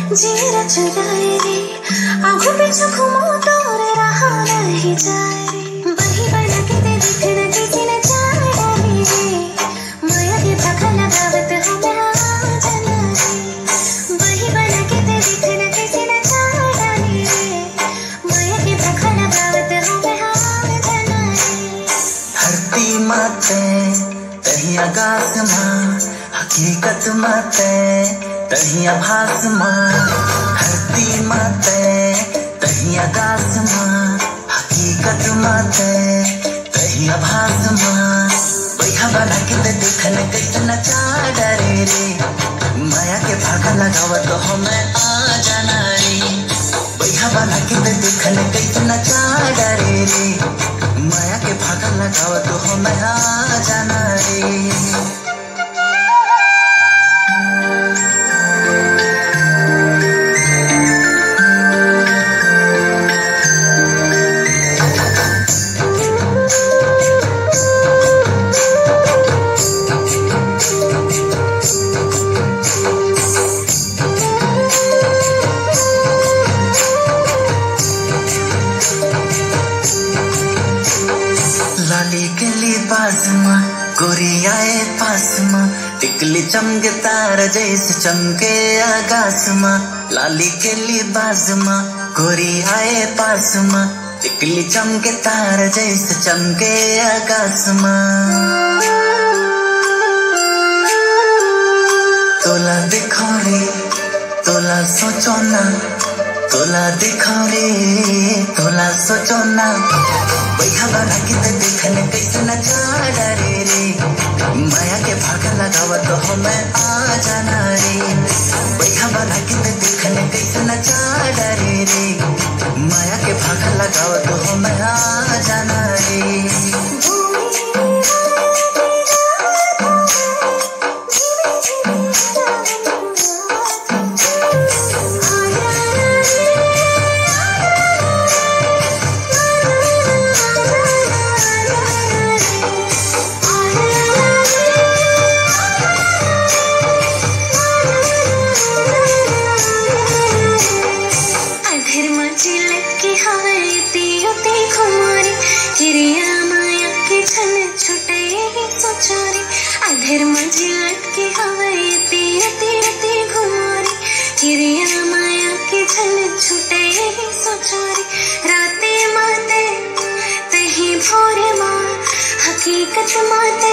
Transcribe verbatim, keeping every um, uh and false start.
जीरा चुराए रे आँखों पे घुमो तोरे रहा नहीं जाए रे वही बना के दे देखना किसी ने चाह डाली रे माया के भाखा लगावत हमें आ जाना रे वही बना के दे देखना किसी ने चाह डाली रे माया के भाखा लगावत हमें आ जाना रे। धरती माते तही आकाश माँ हकीकत माते तही आभास माँ धरती माते तही आकाश माँ हकीकत माते तही आभास माँ बैहा बना के दे देखन कैसन चाह डरे रे माया के भागा लगावत हमें आ जाना रे बैहा बना के दे देखन कैसन चाह डरे रे माया के भागा लगावत हमें आ जाना रे। लाली के लिबास माँ गोरियाए पास माँ टिकली चमके तार जैसे चमके आकाश माँ लाली के लिबास माँ गोरियाए पास माँ टिकली चमके तार जैसे चमके आकाश माँ तोला दिखो रे तोला सोचो ना तोला दिखो रे तोला सोचो ना बैहा बना के दे देखन कैसन चाह डरे रे माया के भागा लगावत हमें आ जाना रे बैहा बना के दे देखन कैसन चाह डरे रे माया के भागा लगावत हमें आ जाना रे। अधर मझे लटके हवाए तेरा तेरा ते घुमारे चिड़िया माया के झल छुटे ही सोचारे राते माते तही भोरे माँ हकीकत माते